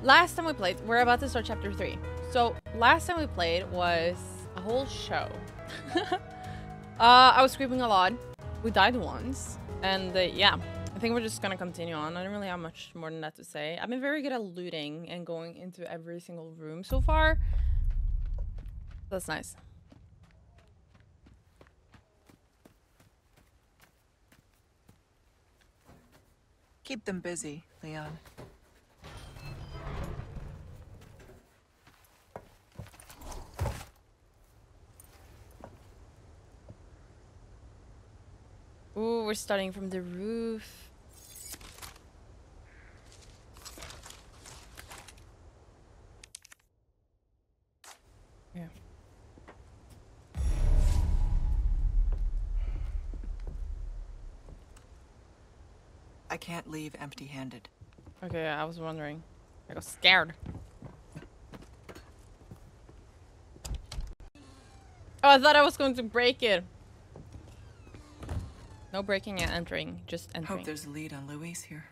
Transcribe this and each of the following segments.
last time we played, we're about to start chapter 3. So last time we played was a whole show. I was screaming a lot. We died once. And yeah, I think we're just gonna continue on. I don't really have much more than that to say. I've been very good at looting and going into every single room so far. That's nice. Keep them busy, Leon. Ooh, we're starting from the roof. Yeah. I can't leave empty-handed. Okay, I was wondering. I got scared. Oh, I thought I was going to break it. No breaking and entering, just entering. Hope there's a lead on Luis here.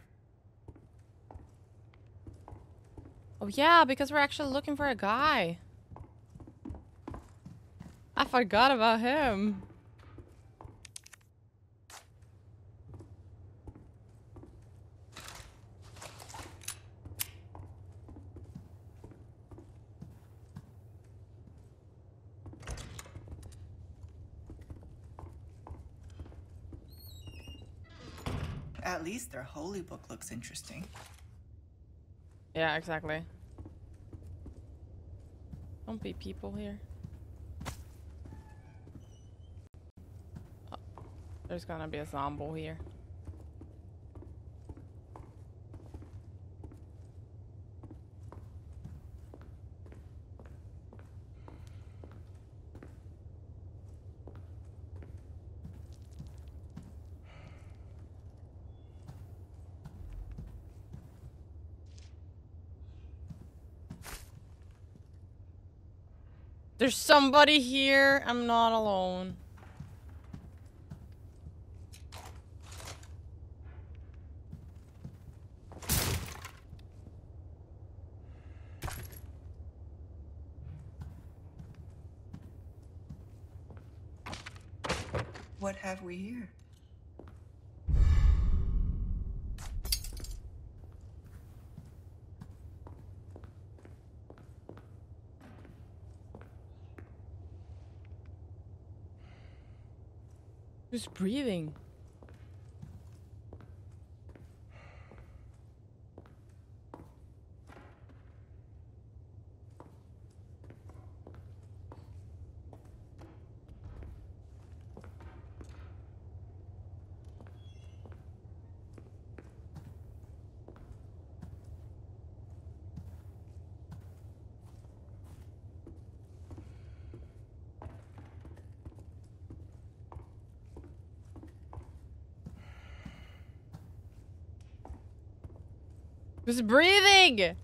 Oh yeah, because we're actually looking for a guy. I forgot about him. At least their holy book looks interesting. Yeah, exactly. Don't be people here. Oh, there's gonna be a zombie here. There's somebody here. I'm not alone. What have we here? Who's breathing? Who's breathing?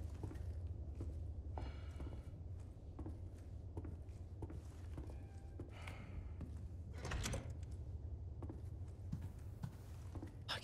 Fuck.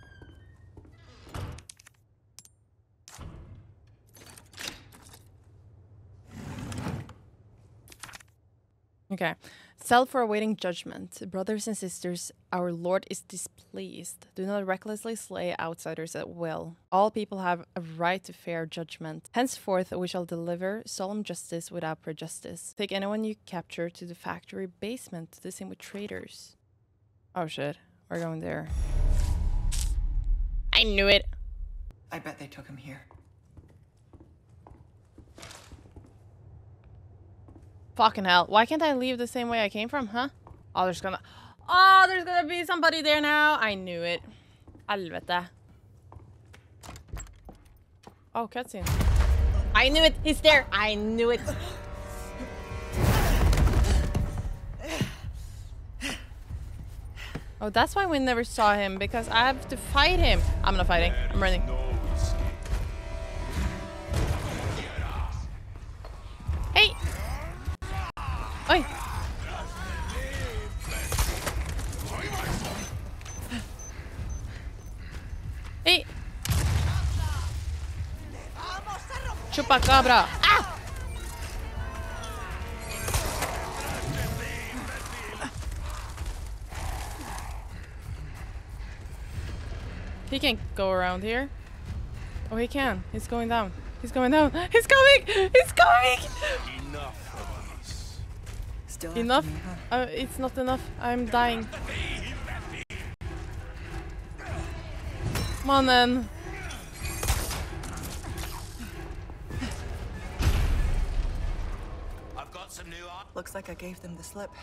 Okay. Cell for awaiting judgment. Brothers and sisters, our Lord is displeased. Do not recklessly slay outsiders at will. All people have a right to fair judgment. Henceforth, we shall deliver solemn justice without prejudice. Take anyone you capture to the factory basement. The same with traitors. Oh shit. We're going there. I knew it. I bet they took him here. Fucking hell. Why can't I leave the same way I came from, huh? Oh, there's gonna be somebody there now. I knew it. Helvete. Oh, cutscene. I knew it. He's there. I knew it. Oh, that's why we never saw him, because I have to fight him. I'm not fighting. I'm running. Hey! Oi! Hey! Chupacabra. Ah! He can't go around here. Oh, he can. He's going down. He's going down. He's coming! He's coming! Enough of this. Still Enough? after me, huh? It's not enough. I'm dying. Come on then. I've got some new art. Looks like I gave them the slip.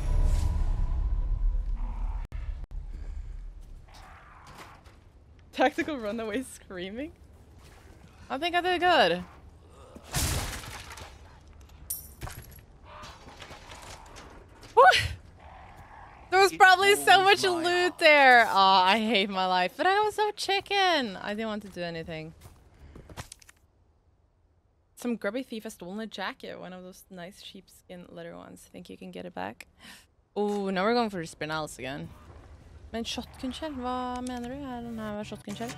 Tactical runaway screaming? I think I did good. Woo! There was probably so much loot there. Oh, I hate my life. But I was so chicken. I didn't want to do anything. Some grubby thief has stolen a jacket. One of those nice sheepskin leather ones. Think you can get it back? Oh, now we're going for the spinels again. Men shotgun shell? Hva mener du? Er den her shotgun shell?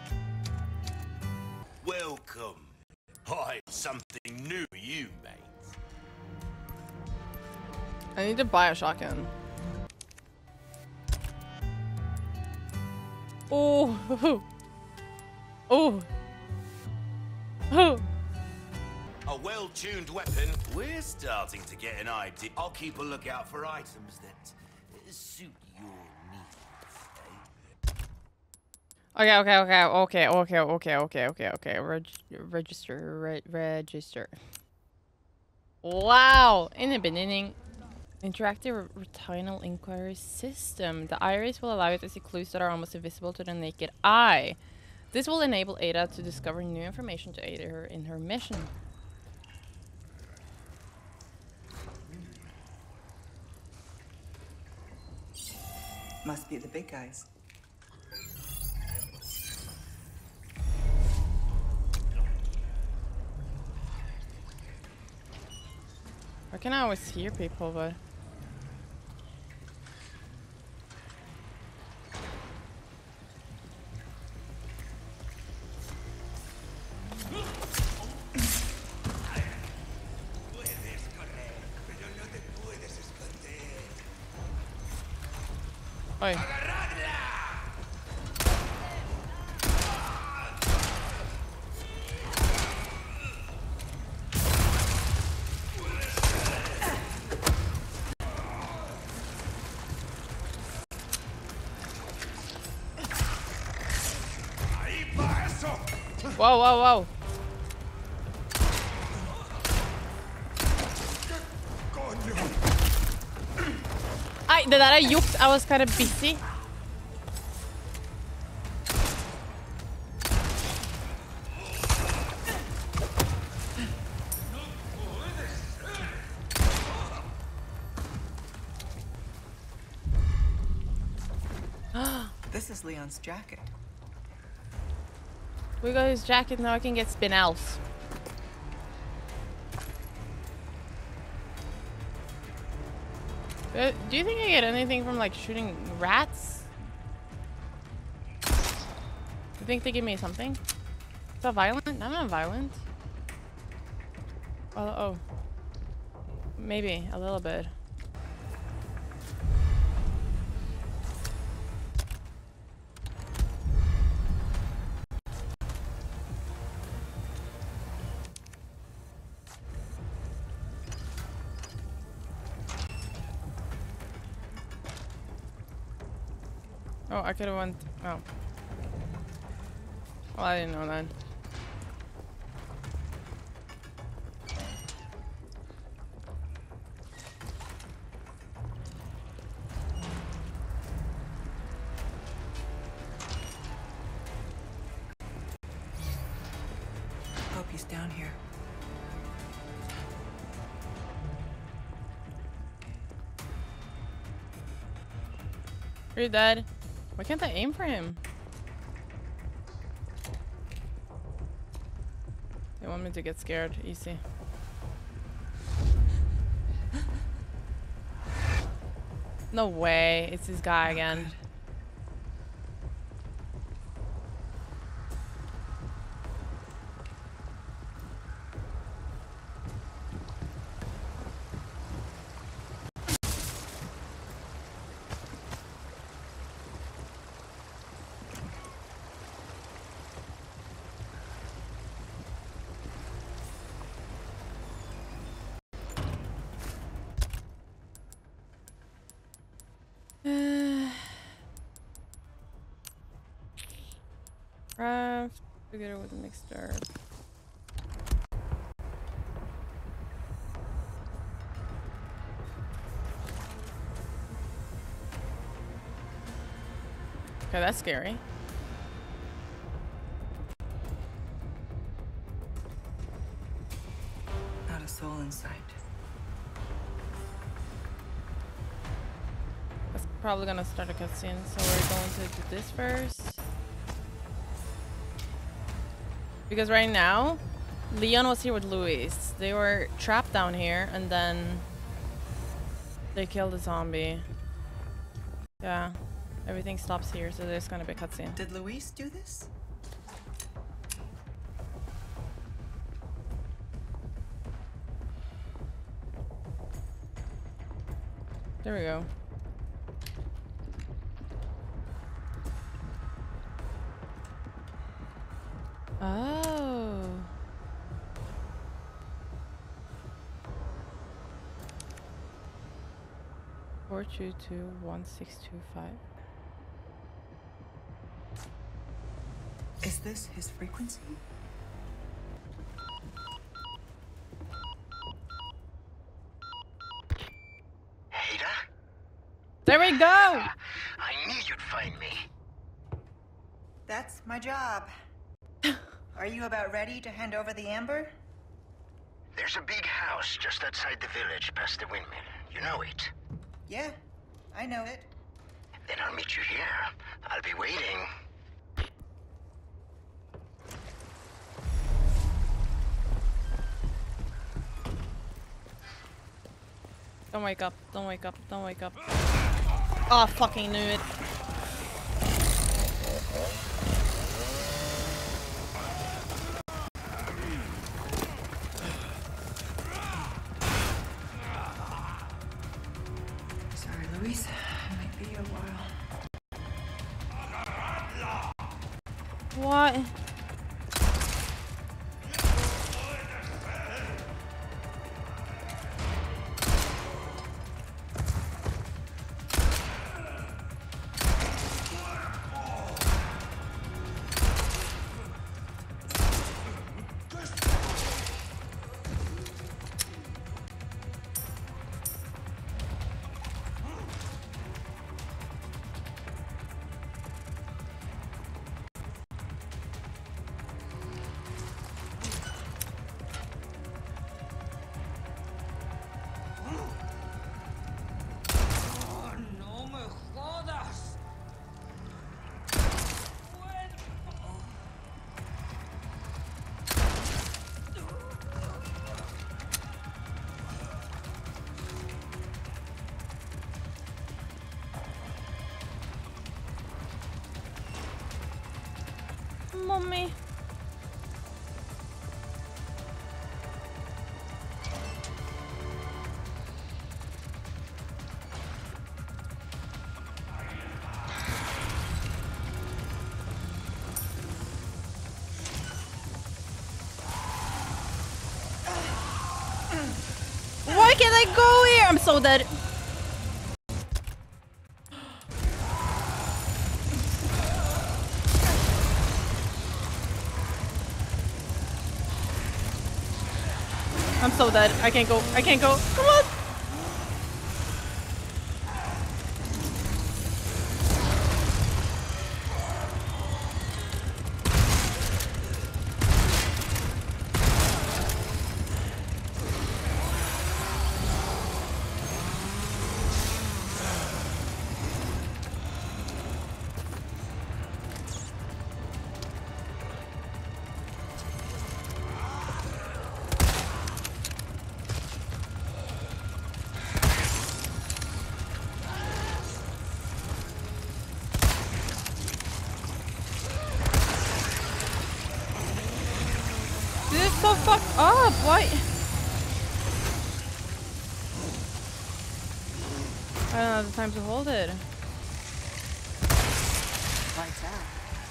Welcome. I something new, you mate. I need to buy a shotgun. Oh. Oh. Oh. A well-tuned weapon. We're starting to get an idea. I'll keep a lookout for items that suit your needs. Okay. Register. Wow! In the beginning, interactive retinal inquiry system. The iris will allow you to see clues that are almost invisible to the naked eye. This will enable Ada to discover new information to aid her in her mission. Must be the big guys. I can always hear people, but... Oi. Whoa. Nei, det der er jukt. I was kind of busy. This is Leon's jacket. We got his jacket, now I can get spinels. Do you think I get anything from like shooting rats? Do you think they give me something? Is that violent? I'm not violent. Oh. Maybe a little bit. Oh, I could have went. Oh. Well, I didn't know that. Hope he's down here. You're dead. Why can't I aim for him? They want me to get scared. Easy. No way. It's this guy again. Craft together with the mixed herb. Okay, that's scary. Not a soul in sight. That's probably gonna start a cutscene, so we're going to do this first. Because right now, Leon was here with Luis. They were trapped down here, and then they killed a zombie. Yeah. Everything stops here, so there's gonna be a cutscene. Did Luis do this? There we go. Oh. Four two two 1625. Is this his frequency? Ada? There we go! I knew you'd find me. That's my job. Are you about ready to hand over the amber? There's a big house just outside the village past the windmill. You know it. Yeah, I know it. Then I'll meet you here. I'll be waiting. Don't wake up, don't wake up, don't wake up. Oh, fucking knew it. Sorry, Luis. It might be a while. What? Mommy. Why can't I go here? I'm so dead. I'm so dead. I can't go. I can't go. Come on. This is so fucked up. Why? I don't have the time to hold it. Lights out.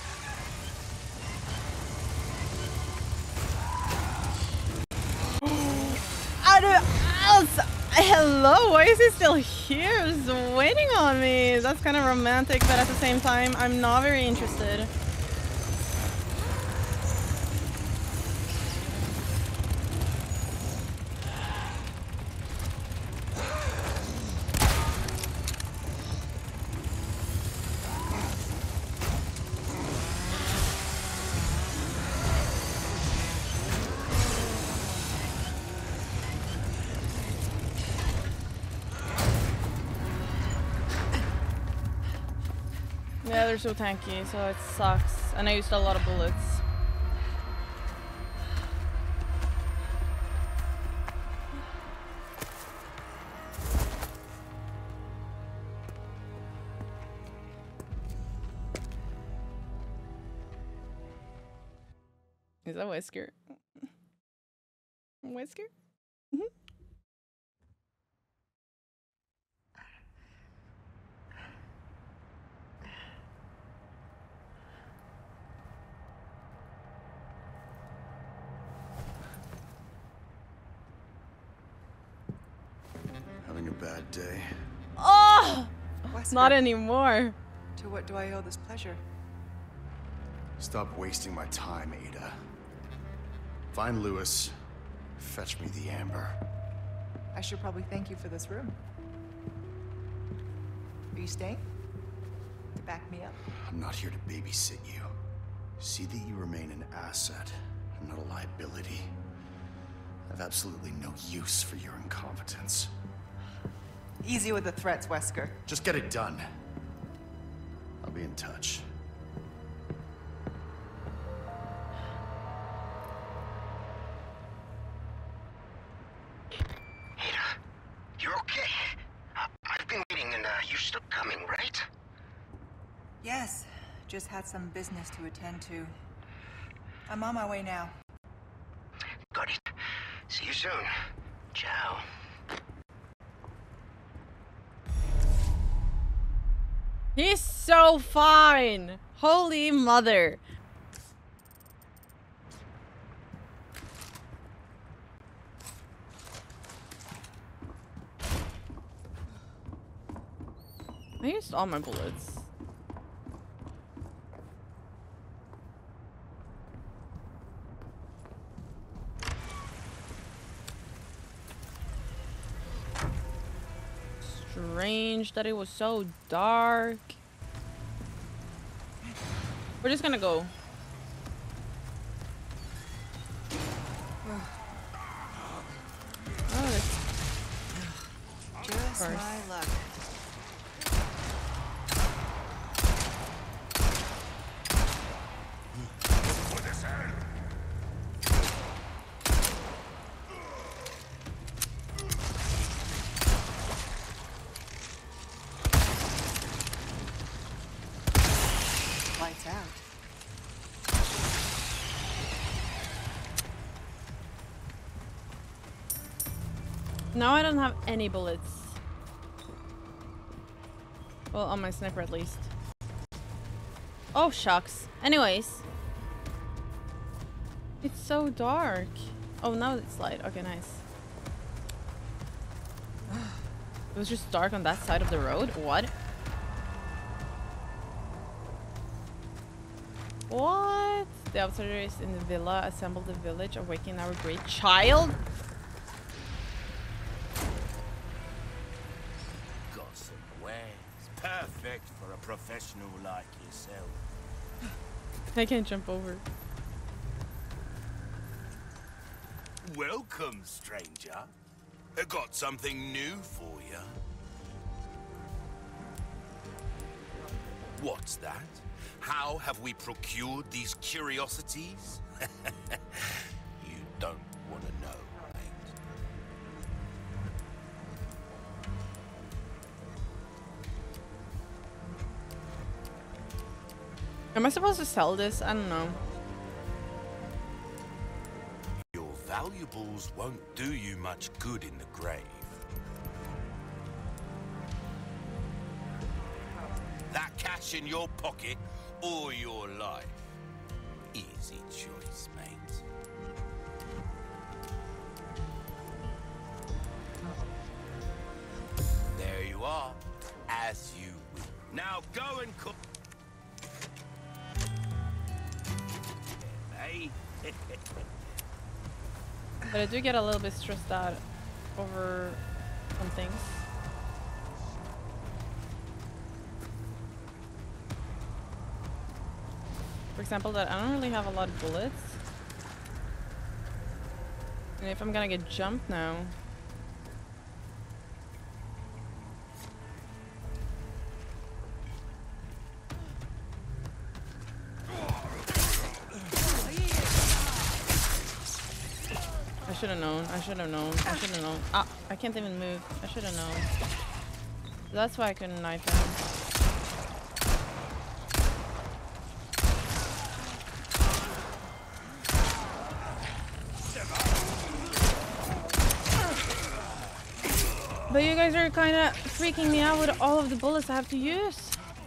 Hello, why is he still here? Just waiting on me. That's kind of romantic, but at the same time, I'm not very interested. they're so tanky, so it sucks. And I used a lot of bullets. Is that Wesker? Wesker? Having a bad day? Oh! Wesker, Not anymore. to what do I owe this pleasure? Stop wasting my time, Ada. Find Lewis. Fetch me the amber. I should probably thank you for this room. Are you staying? To back me up? I'm not here to babysit you. See that you remain an asset and not a liability. I have absolutely no use for your incompetence. Easy with the threats, Wesker. Just get it done. I'll be in touch. Ada, you're okay. I've been waiting and you're still coming, right? Yes, just had some business to attend to. I'm on my way now. Got it. See you soon. Ciao. He's so fine. Holy mother. I used all my bullets. Strange that it was so dark. We're just gonna go. Oh, Just course. my luck. Lights out. now I don't have any bullets. Well, on my sniper at least. Oh, shucks. Anyways. It's so dark. Oh, now it's light. Okay, nice. It was just dark on that side of the road? What? What? The outsiders in the villa assembled the village, awakening our great child? Got some wares. Perfect for a professional like yourself. I can't jump over. Welcome, stranger. I got something new for you. What's that? How have we procured these curiosities? You don't want to know, mate. Am I supposed to sell this? I don't know. Your valuables won't do you much good in the grave. That cash in your pocket or your life. Easy choice, mate. There you are, as you will. Now go and cook. Hey. But I do get a little bit stressed out over some things. For example, that I don't really have a lot of bullets. And if I'm gonna get jumped now. should have known. I should have known. I should have known. Ah, I can't even move. I should have known. That's why I couldn't knife him. But you guys are kind of freaking me out with all of the bullets I have to use.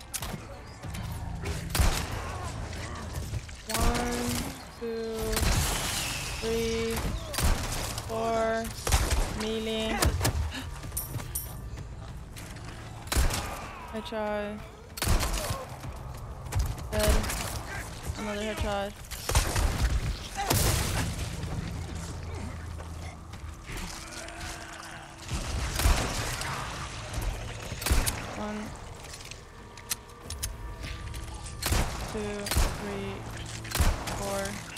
1, 2, 3, 4, melee. Headshot. Dead. Another headshot. One, 2, 3, 4,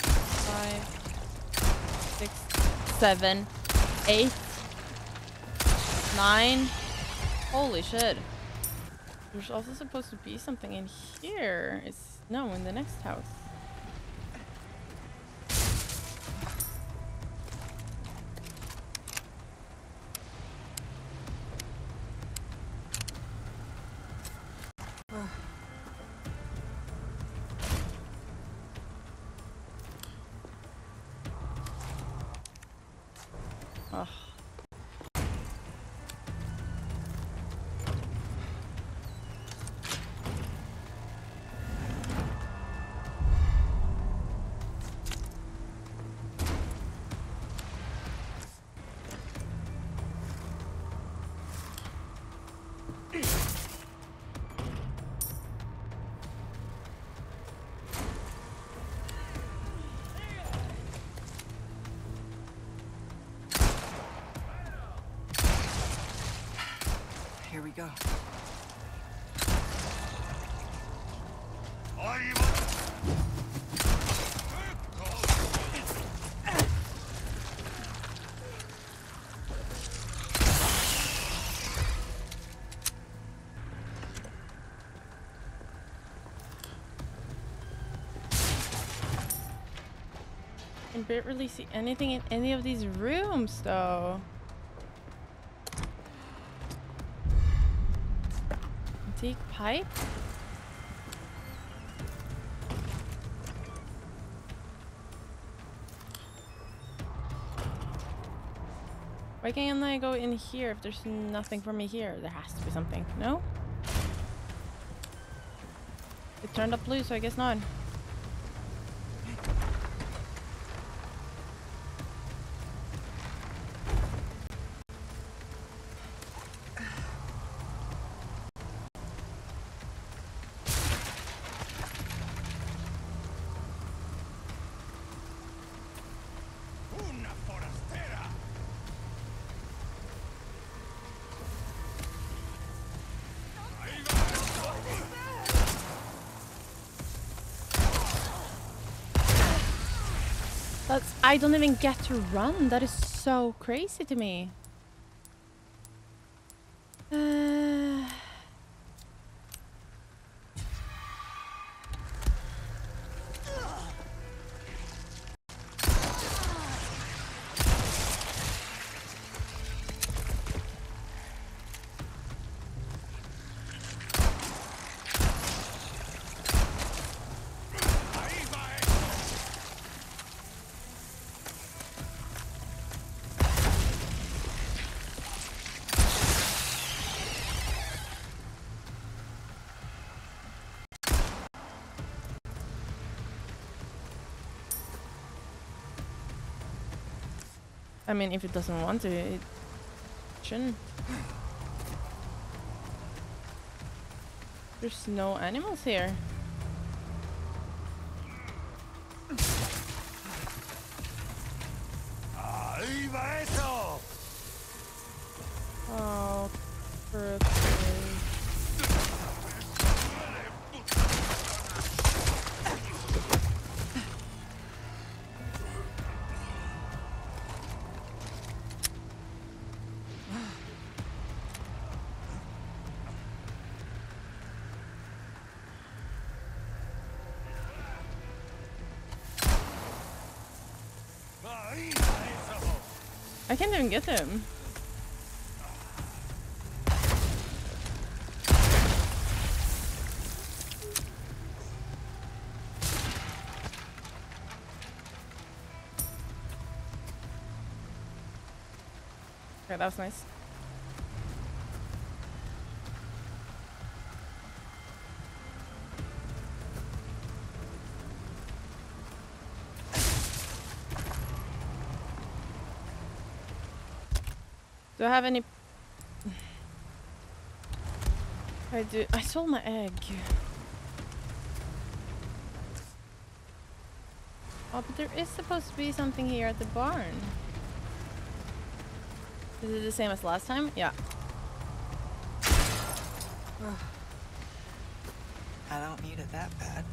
5, 6, 7, 8, 9. Holy shit. There's also supposed to be something in here. It's no, in the next house. Ugh. Here we go. I can barely see anything in any of these rooms, though. Antique pipe? Why can't I go in here if there's nothing for me here? There has to be something. No? It turned up blue, so I guess not. I don't even get to run. That is so crazy to me. I mean, if it doesn't want to, it shouldn't. There's no animals here. Oh, for I can't even get him. Okay, that was nice. Do I have any? I do. I sold my egg. Oh, but there is supposed to be something here at the barn. Is it the same as last time? Yeah. I don't need it that bad.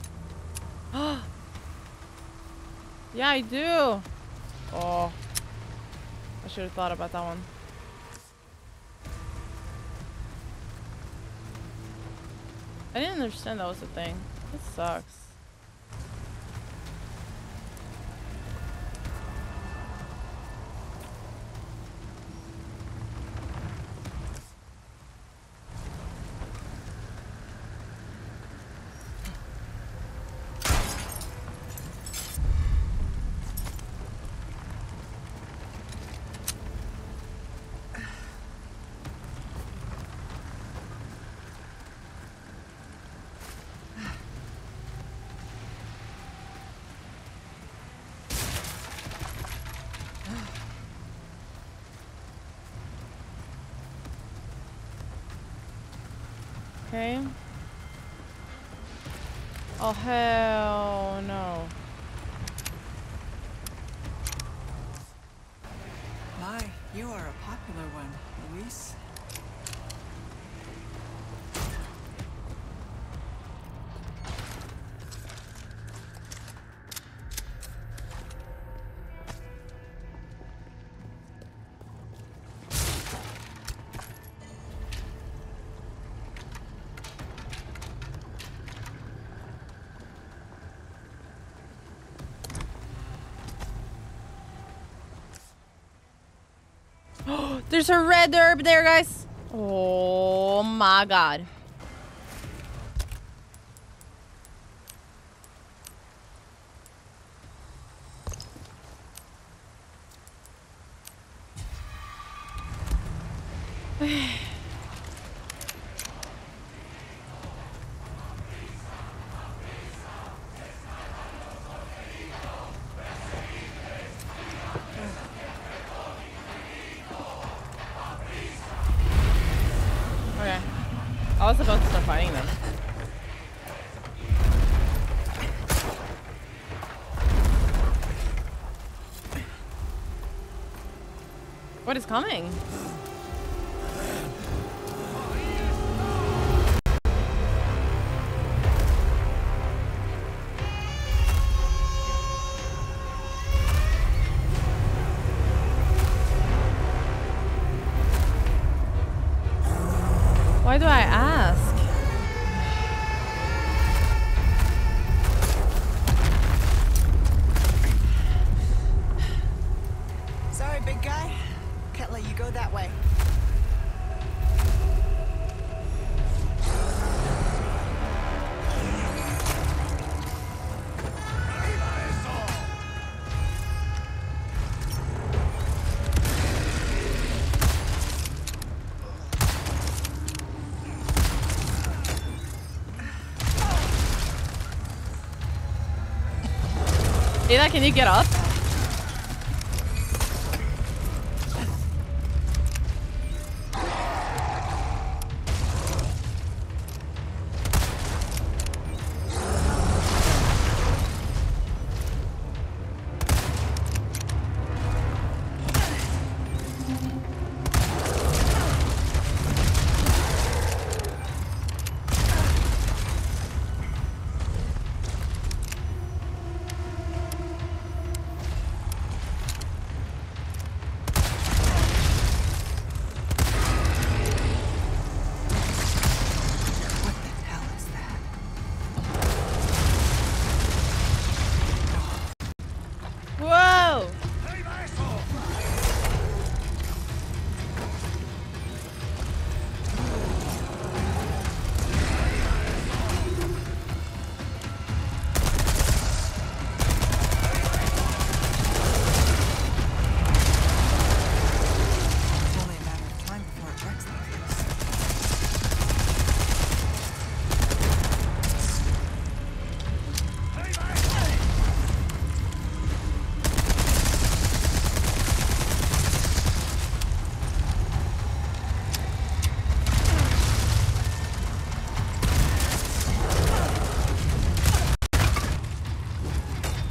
Yeah, I do. Oh, I should have thought about that one. I didn't understand that was a thing. This sucks. Okay. Oh, hell no. My, you are a popular one, Luis. There's a red herb there, guys. Oh my god. Okay. I was about to start fighting them. What is coming? Why do I ask? Sorry, big guy. Can't let you go that way. Ada, can you get up?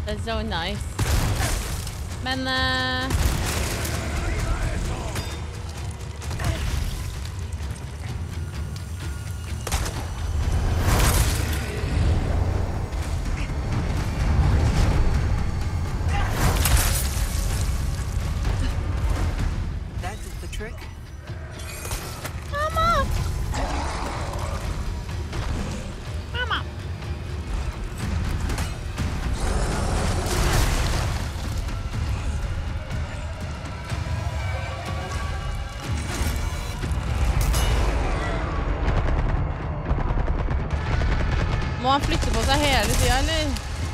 That's so nice. Men That did the trick. Mamma! Mamma! Må han flytte på seg hele tiden, eller?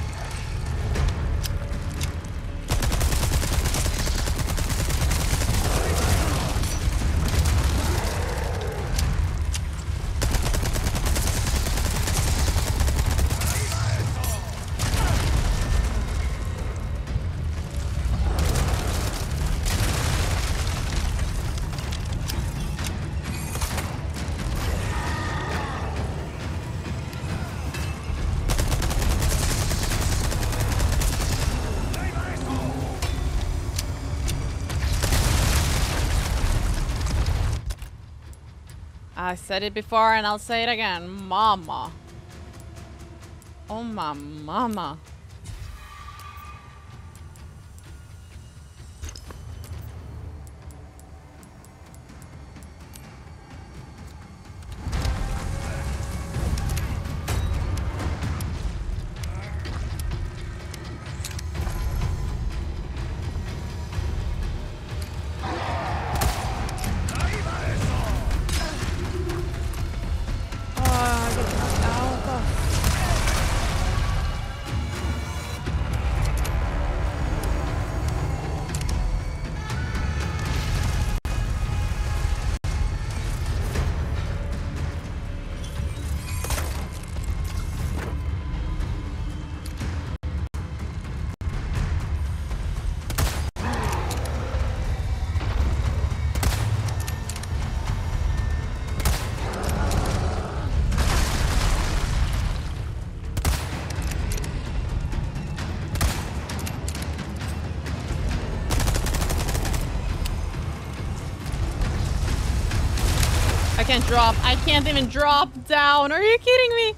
I said it before and I'll say it again. Mama. Oh my mama. I can't drop. I can't even drop down. Are you kidding me?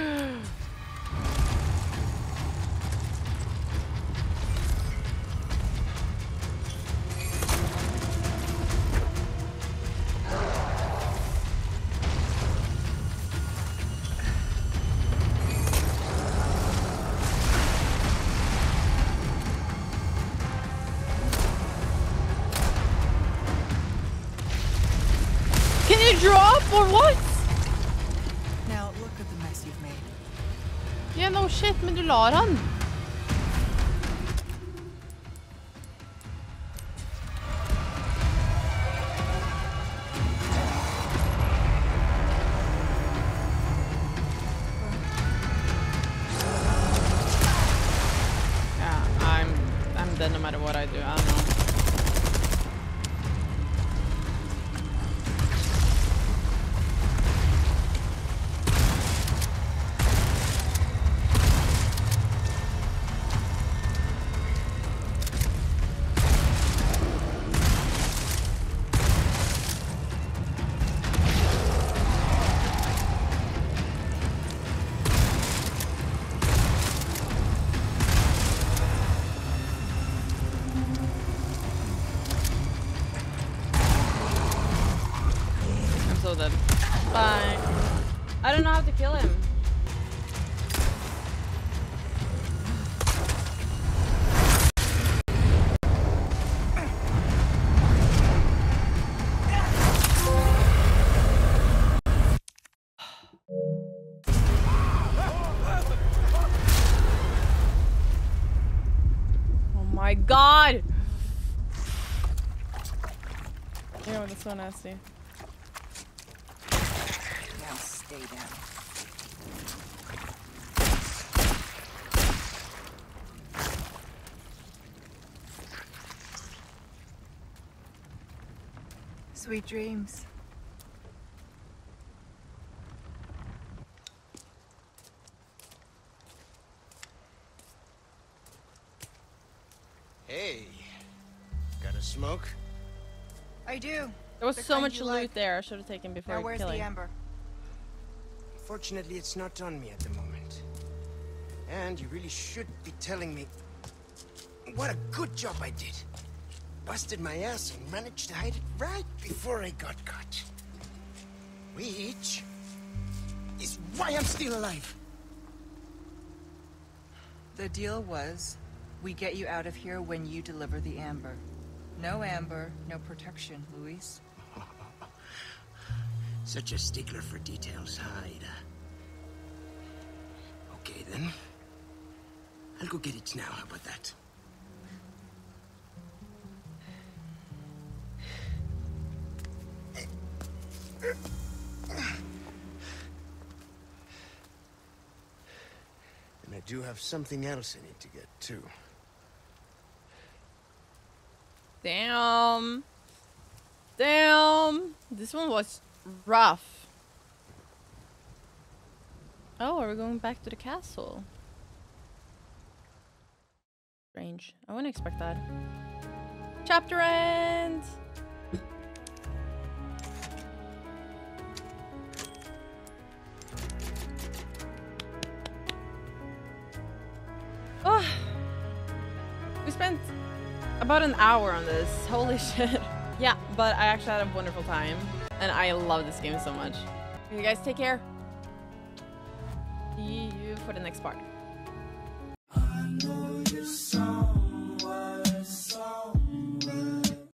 Can you drop or what? Now look at the mess you've made. Yeah, no shit, men du lar han. Yeah, I'm dead no matter what I do. I don't know. So dead. Bye. I don't know how to kill him. Oh my god! Ew, that's so nasty. Now stay down. Sweet dreams. Hey, got a smoke? I do. There was The so kind much you loot like. there. I should have taken before Now where's killing. the amber? Fortunately, it's not on me at the moment. And you really should be telling me what a good job I did. Busted my ass and managed to hide it right before I got caught. Which is why I'm still alive. The deal was, we get you out of here when you deliver the amber. No amber, no protection, Luis. Such a stickler for details, huh, Ada? Okay, then. I'll go get it now, how about that? And I do have something else I need to get, too. Damn. Damn. This one was rough. Oh, are we going back to the castle? Strange. I wouldn't expect that. Chapter end! Oh, we spent about an hour on this. Holy shit. Yeah, but I actually had a wonderful time. And I love this game so much. You guys take care. See you for the next part. I know your song.